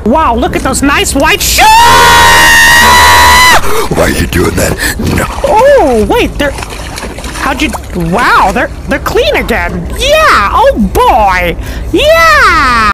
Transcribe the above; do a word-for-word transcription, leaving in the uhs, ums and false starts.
Wow, look at those nice white shoes! Why are you doing that? No. Oh, wait, they're... How'd you... Wow, they're, they're clean again. Yeah, oh boy. Yeah!